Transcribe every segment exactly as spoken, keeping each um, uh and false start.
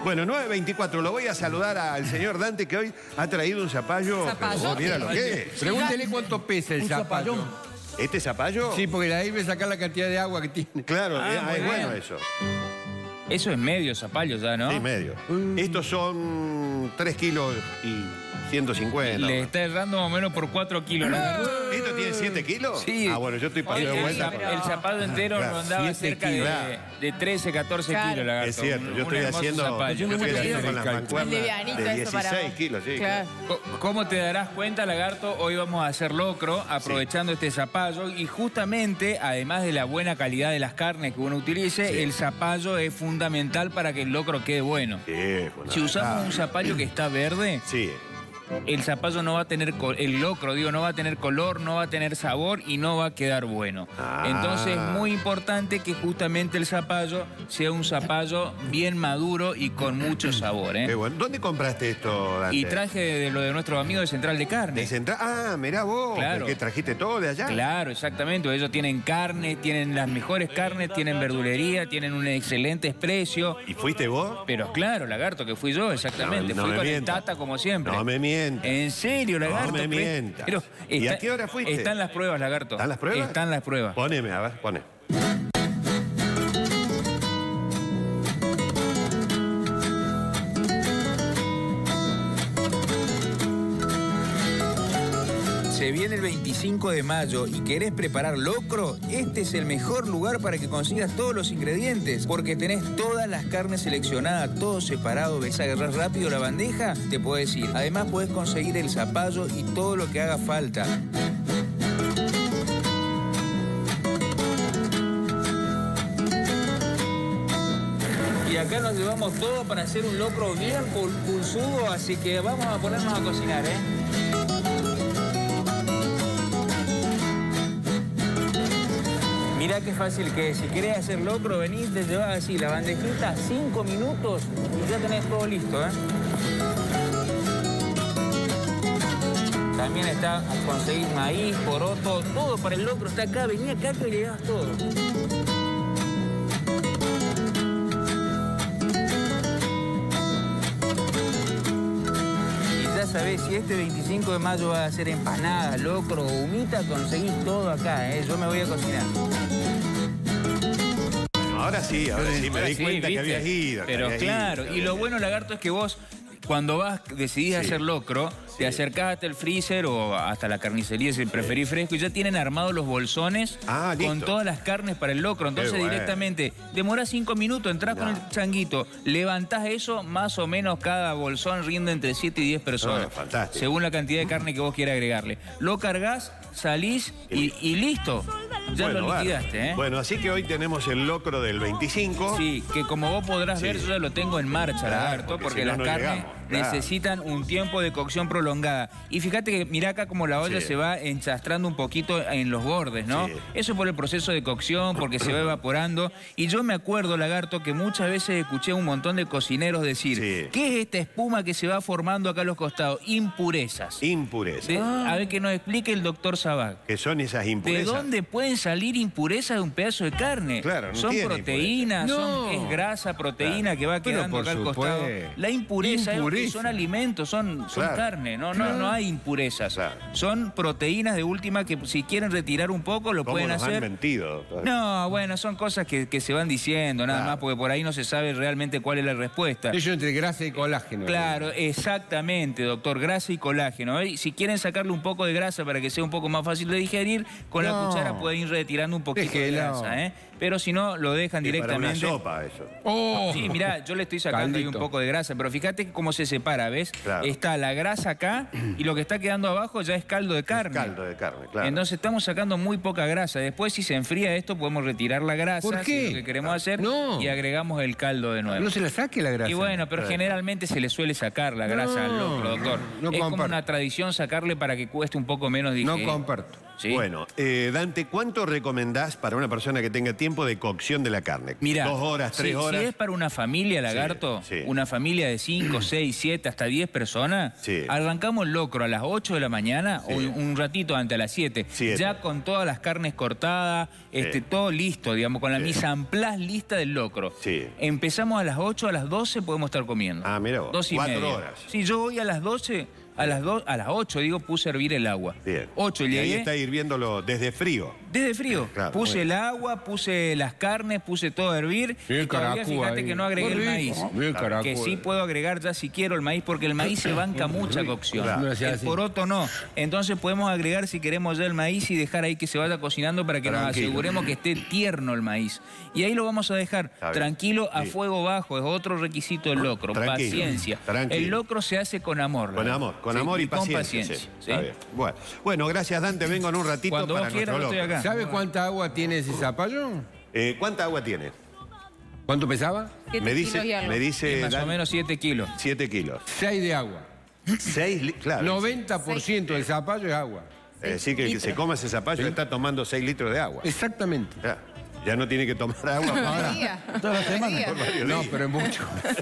Bueno, nueve veinticuatro, lo voy a saludar al señor Dante, que hoy ha traído un zapallo. ¿Zapallo? Mira lo que es. Pregúntele cuánto pesa el zapallo. ¿Este zapallo? Sí, porque de ahí ve sacar la cantidad de agua que tiene. Claro, Ah, eh, muy es bien. bueno eso. Eso es medio zapallo ya, ¿no? Sí, medio. Mm. Estos son tres kilos y ciento cincuenta. Le está errando más o menos por cuatro kilos la verdura. ¿Esto tiene siete kilos? Sí. Ah, bueno, yo estoy El, pasando de el vuelta. zap- el zapallo entero Claro. rondaba Siete cerca de, kilos. de trece, catorce Claro. kilos, lagarto. Es cierto, Un- yo un estoy hermoso haciendo, zapallo. yo estoy nunca haciendo hice con las el mancuernas livianito de eso para dieciséis vos. kilos, sí. Claro. Co- ¿Cómo te darás cuenta, lagarto? Hoy vamos a hacer locro aprovechando este zapallo y justamente, además de la buena calidad de las carnes que uno utilice, Sí. el zapallo es fundamental para que el locro quede bueno. Sí, fundamental. Si usamos un zapallo que está verde, Sí. el zapallo no va a tener, co- el locro, digo, no va a tener color, no va a tener sabor y no va a quedar bueno. Ah. Entonces es muy importante que justamente el zapallo sea un zapallo bien maduro y con mucho sabor, ¿eh? Qué bueno. ¿Dónde compraste esto, Dante? Y traje de lo de nuestros amigos de Central de Carne. ¿De Central? Ah, mirá vos, Claro. que trajiste todo de allá. Claro, exactamente. Ellos tienen carne, tienen las mejores carnes, tienen verdulería, tienen un excelente precio. ¿Y fuiste vos? Pero claro, lagarto, que fui yo, exactamente. No, no fui me con el mienta. Tata como siempre. No me mientas. En serio, lagarto. No me Pero- mientas. pero ¿Y está- a qué hora fuiste? Están las pruebas, lagarto. ¿Están las pruebas? Están las pruebas. Poneme, a ver, pone. Se viene el veinticinco de mayo y querés preparar locro, este es el mejor lugar para que consigas todos los ingredientes, porque tenés todas las carnes seleccionadas, todo separado, ves, agarrás rápido la bandeja, te podés ir. Además podés conseguir el zapallo y todo lo que haga falta. Y acá nos llevamos todo para hacer un locro bien pul- pulsudo, así que vamos a ponernos a cocinar, ¿eh? Mirá qué fácil que es. Si querés hacer locro, venís, te llevas así la bandejita, cinco minutos y ya tenés todo listo, ¿eh? También está, conseguís maíz, poroto, todo para el locro está acá. Vení acá que le llevas todo. Y ya sabés, si este veinticinco de mayo va a hacer empanadas, locro o humita, conseguís todo acá, ¿eh? Yo me voy a cocinar. Bueno, ahora sí, ahora sí, me di Sí, cuenta que ¿viste? habías ido. que Pero habías claro, ido, y lo bueno, lagarto, es que vos, cuando vas, decidís Sí. hacer locro, te acercás hasta el freezer o hasta la carnicería si preferís fresco y ya tienen armados los bolsones Ah, listo. con todas las carnes para el locro. Entonces bueno. directamente demorás cinco minutos, entrás con No. el changuito, levantás eso, más o menos cada bolsón rinde entre siete y diez personas. Ah, fantástico. Según la cantidad de carne que vos quieras agregarle. Lo cargas, salís y, y listo. Ya Bueno, lo bárbaro. liquidaste, ¿eh? Bueno, así que hoy tenemos el locro del veinticinco. Sí, que como vos podrás Sí. ver, yo ya lo tengo en marcha, Claro, lagarto, porque porque, si no, las no carnes llegamos, claro. necesitan un tiempo de cocción prolongada. Y fíjate que mirá acá como la olla Sí. se va enchastrando un poquito en los bordes, ¿no? Sí. Eso es por el proceso de cocción, porque se va evaporando. Y yo me acuerdo, lagarto, que muchas veces escuché a un montón de cocineros decir, Sí. ¿qué es esta espuma que se va formando acá a los costados? Impurezas. Impurezas. De- a ver que nos explique el doctor Sabac. ¿Qué son esas ¿De impurezas? dónde pueden salir impurezas de un pedazo de carne? Claro, no son tiene proteínas, impurezas. son, No. es grasa, proteína Claro. que va Pero quedando por acá al costado. supuesto. La impureza, es- Impureza. son alimentos, son, son Claro. carne, no, no, no hay impurezas. Claro. Son proteínas de última que si quieren retirar un poco lo ¿Cómo pueden nos han hacer. mentido, doctor? No, bueno, son cosas que, que se van diciendo nada Claro. más porque por ahí no se sabe realmente cuál es la respuesta. Eso entre grasa y colágeno. Claro, exactamente, doctor, grasa y colágeno. ¿eh? Si quieren sacarle un poco de grasa para que sea un poco más fácil de digerir, con la No. cuchara pueden ir retirando un poquito de Déjelo. grasa, ¿eh? Pero si no, lo dejan Y para una directamente. sopa, eso. Oh. Sí, mirá, yo le estoy sacando ahí un Caldito. poco de grasa, pero fíjate cómo se separa, ¿ves? Claro. Está la grasa acá y lo que está quedando abajo ya es caldo de carne. Caldo de carne, claro. Entonces estamos sacando muy poca grasa. Después, si se enfría esto, podemos retirar la grasa, ¿Por si qué? es lo que queremos hacer, No. y agregamos el caldo de nuevo. No se la saque la grasa. Y bueno, pero generalmente se le suele sacar la grasa al No, locro, doctor. no es como comparto. una tradición sacarle para que cueste un poco menos No digerir. comparto. ¿sí? Bueno, eh, Dante, ¿cuánto recomendás para una persona que tenga tiempo de cocción de la carne? Mira, ¿Dos horas, tres si, horas? si es para una familia, Lagarto, Sí, sí. una familia de cinco, seis, siete, hasta diez personas, Sí. arrancamos el locro a las ocho de la mañana Sí. o un, un ratito antes, a las siete, Siete. ya con todas las carnes cortadas, este, Sí. todo listo, digamos, con la Sí. mise en place lista del locro. Sí. Empezamos a las ocho, a las doce podemos estar comiendo. Ah, mira vos, Dos y cuatro media. horas. Sí, yo voy a las doce, a las, do, a las ocho, digo, puse a hervir el agua. Bien. ocho Y llegué. ahí está hirviéndolo desde frío. Desde frío. Claro, puse muy el agua, puse las carnes, puse todo a hervir. Y el y todavía caracú fíjate ahí. que no agregué Muy el rico. maíz. Bien caracú Que sí ahí. puedo agregar ya si quiero el maíz, porque el maíz se banca mucha cocción. Claro. El poroto no. Entonces podemos agregar si queremos ya el maíz y dejar ahí que se vaya cocinando para que nos Tranquilo. aseguremos que esté tierno el maíz. Y ahí lo vamos a dejar Está bien. tranquilo a Sí. fuego bajo. Es otro requisito del locro. Tranquilo, Paciencia. tranquilo. El locro se hace con amor. Con ¿no? amor, con Sí, amor y, con paciencia. paciencia. sí. ¿sí? Está bien. Bueno. bueno, gracias Dante, vengo en un ratito Cuando para vos quieras, nuestro yo estoy locro. acá. ¿Sabe cuánta agua tiene ese zapallo? Eh, ¿Cuánta agua tiene? ¿Cuánto pesaba? Siete Me kilos dice, y algo. me Y dice más o Dan- menos siete kilos. siete kilos. seis de agua. seis li- claro. noventa por ciento del zapallo es agua. Es decir, que el que se coma ese zapallo está tomando seis litros de agua. Exactamente. Ya, ya no tiene que tomar agua para... Día. Toda la semana. Día. No, pero es mucho.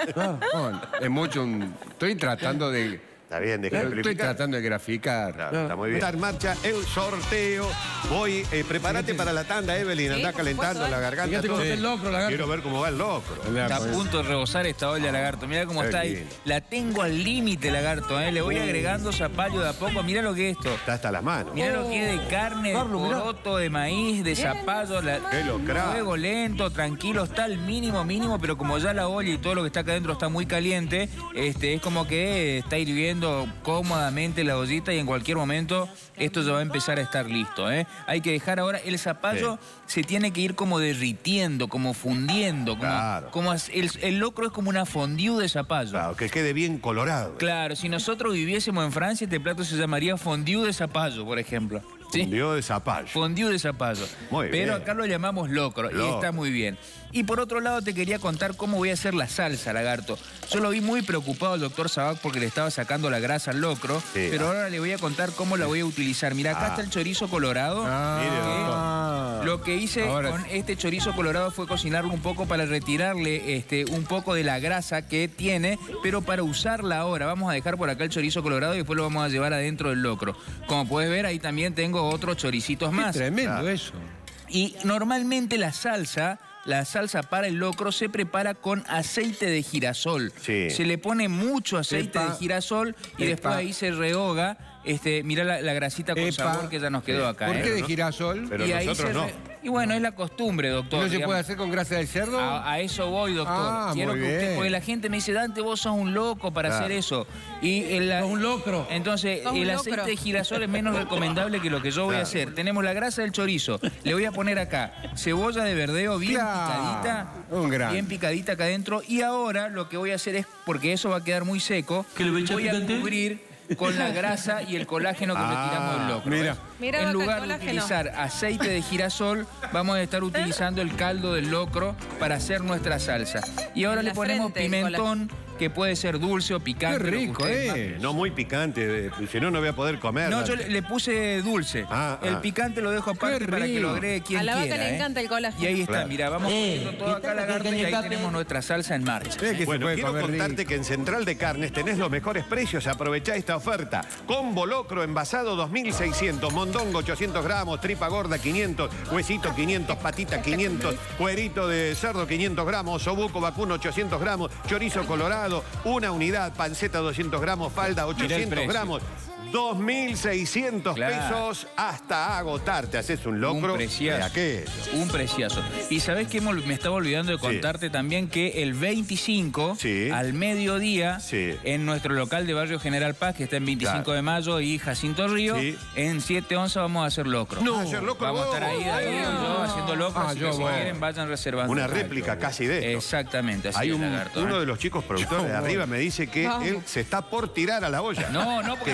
No, es mucho. un- Estoy tratando de... Está bien, deja de Estoy explicar. tratando de graficar. Claro, está muy bien. Está en marcha el sorteo. Voy, eh, prepárate para la tanda, Evelyn. Sí, Andá por calentando supuesto, la dale. garganta. Fíjate cómo todo. está el locro, lagarto. Quiero ver cómo va el locro. Está a punto de rebosar esta olla, Lagarto. Mira cómo Qué está ahí. lindo. La tengo al límite, Lagarto. ¿eh? Le voy agregando zapallo de a poco. Mira lo que es esto. Está hasta las manos. Mira lo que es de carne, de Carlos, mirá. poroto, de maíz, de zapallo. La... Qué locrada. Fuego lento, tranquilo. Está al mínimo, mínimo, pero como ya la olla y todo lo que está acá adentro está muy caliente, este, es como que está hirviendo cómodamente la ollita y en cualquier momento esto ya va a empezar a estar listo. ¿eh? Hay que dejar ahora, el zapallo se tiene que ir como derritiendo, como fundiendo. Como, Claro. como as- el, el locro es como una fondue de zapallo. Claro, que quede bien colorado. Claro, si nosotros viviésemos en Francia, este plato se llamaría fondue de zapallo, por ejemplo. ¿Sí? Dio de zapallo. Fondue de zapallo. Muy Pero bien. acá lo llamamos locro, y Locro. está muy bien. Y por otro lado te quería contar cómo voy a hacer la salsa, Lagarto. Yo lo vi muy preocupado al doctor Sabac porque le estaba sacando la grasa al locro, Sí. pero ahora le voy a contar cómo la voy a utilizar. Mira, acá Ah. está el chorizo colorado. Mire, doctor. Ah. Lo que hice Ahora con sí. este chorizo colorado fue cocinarlo un poco para retirarle este, un poco de la grasa que tiene, pero para usarla ahora. Vamos a dejar por acá el chorizo colorado y después lo vamos a llevar adentro del locro. Como puedes ver, ahí también tengo otros choricitos más. Tremendo Claro. eso. Y normalmente la salsa, la salsa para el locro se prepara con aceite de girasol. Sí. Se le pone mucho aceite Epa. de girasol y Epa. después ahí se rehoga. Este, mirá la, la grasita con Epa. sabor que ya nos quedó acá. ¿Por ¿eh? qué de no- girasol? Pero y ahí nosotros se no. re- Y bueno, es la costumbre, doctor. ¿No se digamos. puede hacer con grasa de cerdo? A, a eso voy, doctor. Ah, Quiero muy que usted, bien. porque la gente me dice, Dante, vos sos un loco para Claro. hacer eso. Y el, Sos un locro. Entonces, Sos un el locro. aceite de girasol es menos recomendable que lo que yo voy a Claro. hacer. Tenemos la grasa del chorizo. Le voy a poner acá cebolla de verdeo bien Claro. picadita. Un grande. Bien picadita acá adentro. Y ahora lo que voy a hacer es, porque eso va a quedar muy seco, voy a cubrir con la grasa y el colágeno que Ah, retiramos del locro. mira. ¿ves? Mira, en Doc, el lugar de colágeno. utilizar aceite de girasol, vamos a estar utilizando el caldo del locro para hacer nuestra salsa. Y ahora En le la ponemos frente, el pimentón, que puede ser dulce o picante. Qué lo que rico, ustedes ¿eh? No muy picante, eh, si no, no voy a poder comer. No, yo Dante. le, le puse dulce. Ah, el ah. picante lo dejo aparte Qué para que lo rico. agregue quien A la vaca quiera. le ¿eh? encanta el colágeno. Y ahí está, Claro. mira, vamos poniendo todo acá, Lagarto, y ahí tenemos nuestra salsa en marcha. Eh, que se Bueno, puede quiero comer contarte rico. que en Central de Carnes tenés los mejores precios. Aprovechá esta oferta. Combo locro envasado dos mil seiscientos, mondongo ochocientos gramos, tripa gorda quinientos, huesito quinientos, patita quinientos, cuerito de cerdo quinientos gramos, osobuco vacuno ochocientos gramos, chorizo colorado, una unidad, panceta doscientos gramos, falda ochocientos precio. gramos. dos mil seiscientos Claro. pesos hasta agotar. Te haces un locro Un preciazo. de aquello. Un precioso. Y sabés que me estaba olvidando de contarte también que el veinticinco, Sí. al mediodía, Sí. en nuestro local de Barrio General Paz, que está en veinticinco Claro. de mayo y Jacinto Río, Sí. en siete once vamos a hacer locro. No. Hacer locro Vamos a vos. estar ahí, David y yo, haciendo locro, Ah, así yo que si voy. quieren vayan reservando. Una réplica casi de esto. Exactamente, así Hay es, un- Lagarto, uno ¿eh? de los chicos productores de arriba me dice que Vamos. él se está por tirar a la olla. No, no, porque que se va a quiere quemar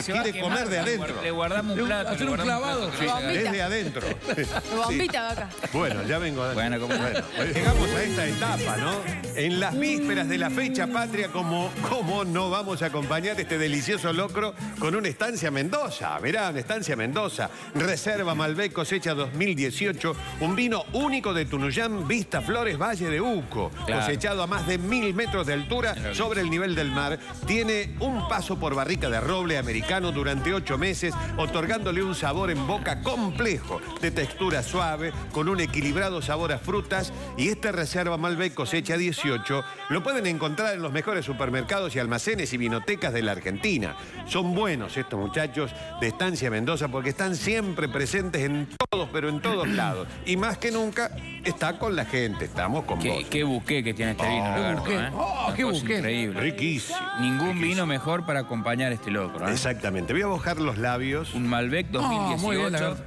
comer de adentro. Le guardamos un plato. Hacer un clavado. Sí, desde adentro. Bombita, vaca. Bueno, ya vengo. Bueno, como- Bueno, llegamos a esta etapa, ¿no? En las vísperas de la fecha patria, como, como no vamos a acompañar este delicioso locro con una estancia Mendoza. Mirá, una estancia Mendoza. Reserva Malbec cosecha dos mil dieciocho. Un vino único de Tunuyán, Vista Flores, Valle de Uco. Claro. Cosechado a más de mil metros de altura sobre el nivel del mar. Tiene un paso por barrica de roble americano durante ocho meses, otorgándole un sabor en boca complejo, de textura suave, con un equilibrado sabor a frutas. Y esta Reserva Malbec cosecha dieciocho lo pueden encontrar en los mejores supermercados y almacenes y vinotecas de la Argentina. Son buenos estos muchachos de Estancia Mendoza porque están siempre presentes en todos, pero en todos lados. Y más que nunca está con la gente, estamos con Qué, vos. qué buqué que tiene este vino, Oh, Alberto, buqué. ¿eh? Oh, Una qué cosa buqué. increíble. Riquísimo. Ningún vino mejor para acompañar este locro, ¿eh? Exactamente. Voy a mojar los labios. Un Malbec dos mil dieciocho. Oh, muy bien, Alberto.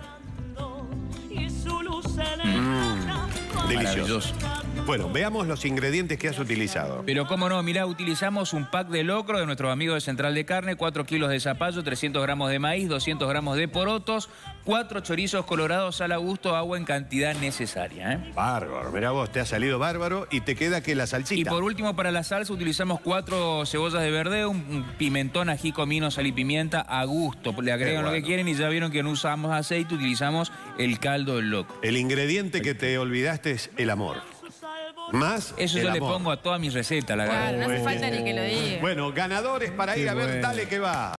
Delicioso. Bueno, veamos los ingredientes que has utilizado. Pero cómo no, mirá, utilizamos un pack de locro de nuestros amigos de Central de Carne, cuatro kilos de zapallo, trescientos gramos de maíz, doscientos gramos de porotos, cuatro chorizos colorados al a gusto, agua en cantidad necesaria, ¿eh? Bárbaro, mirá vos, te ha salido bárbaro y te queda que la salsita. Y por último, para la salsa utilizamos cuatro cebollas de verdeo, un un pimentón, ají, comino, sal y pimienta a gusto. Le agregan Qué lo que bueno. quieren y ya vieron que no usamos aceite, utilizamos el caldo del locro. El ingrediente que te olvidaste es el amor. Más Eso el yo le amor. pongo a todas mis recetas, la verdad. Claro, no hace Muy falta bien. ni que lo diga. Bueno, ganadores para ir Qué a ver, bueno. dale que va.